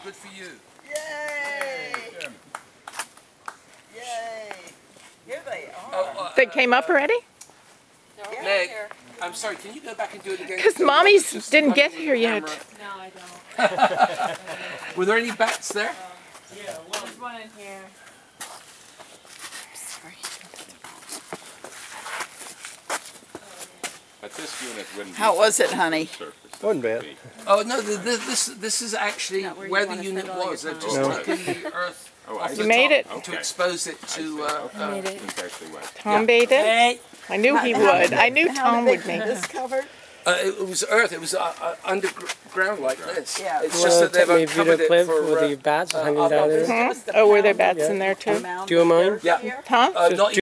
Good for you. Yay! Yay! Here they are. Oh, They came up already? Meg, I'm sorry, can you go back and do it again? Because Mommy's didn't get here yet. No, I don't. Were there any bats there? Yeah, there's one in here. But this unit wouldn't How was it, honey? Wasn't bad. Oh no, this is actually where the unit was. They've just taken the earth off You the made top it. to expose it to. That's actually what. Tom made it? I knew he would. I knew Tom would make it. This covered? It was earth. It was underground like this. Yeah. It's just that they've uncovered it for. with the bats hanging down there. Oh, were there bats in there too? Do you mind? Yeah. Tom? Not